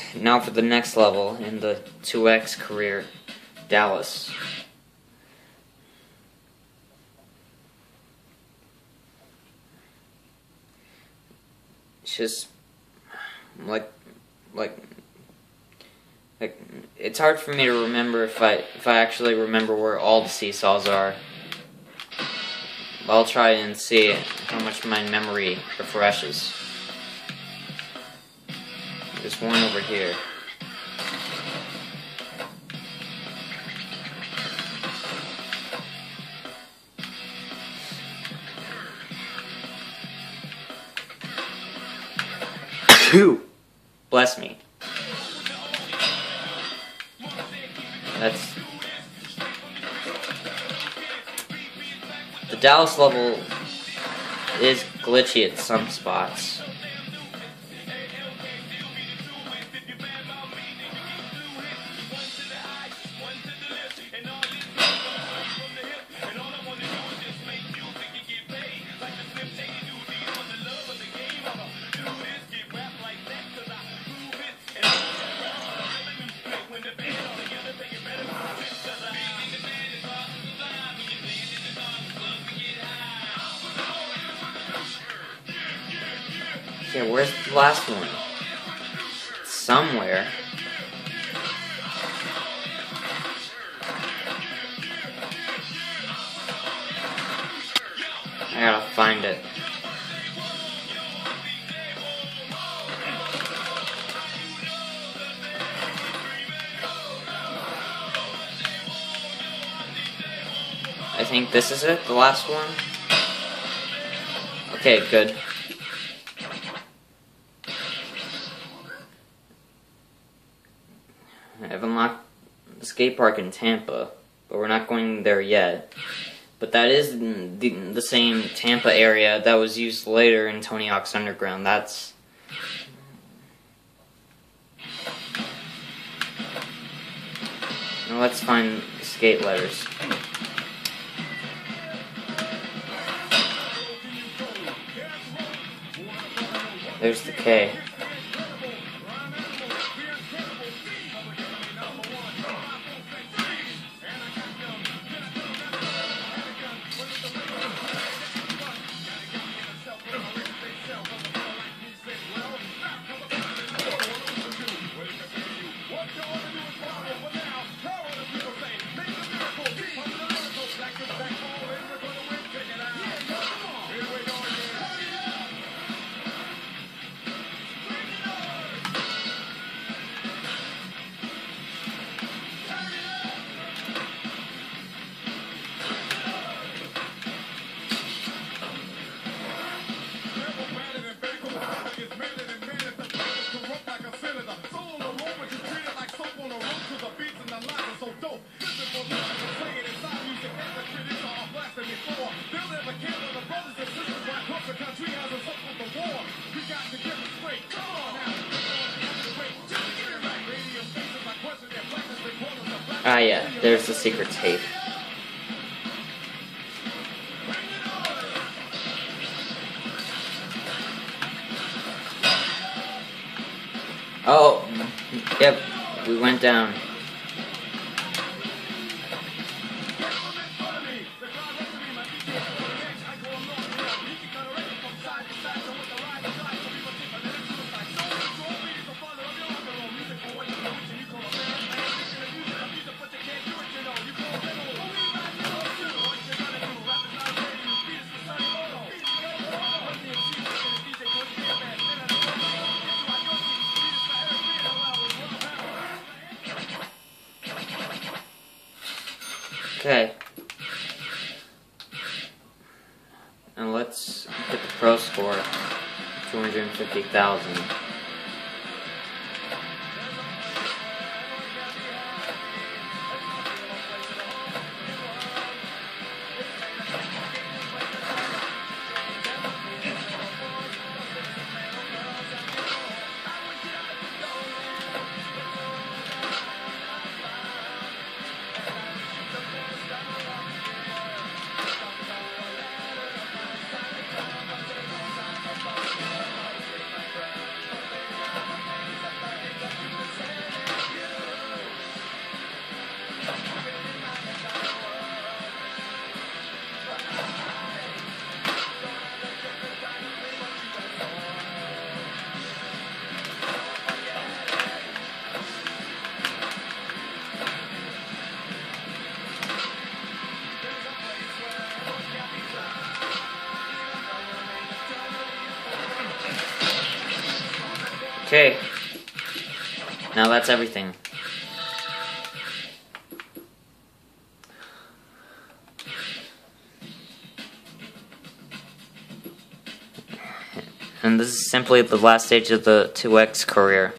Now for the next level in the 2X career, Dallas. It's just like it's hard for me to remember if I actually remember where all the seesaws are. I'll try and see how much my memory refreshes. There's one over here. Two. Bless me. That's the Dallas level is glitchy at some spots. Yeah, where's the last one? Somewhere. I gotta find it. I think this is it, the last one. Okay, good. I've unlocked the skate park in Tampa, but we're not going there yet. But that is the same Tampa area that was used later in Tony Hawk's Underground. That's... Now let's find the skate letters. There's the K. Ah, yeah, there's the secret tape. Oh, yep, we went down. Okay. And let's get the pro score, 250,000. Okay. Now that's everything. And this is simply the last stage of the 2X career.